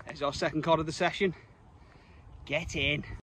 There's our second cod of the session. Get in.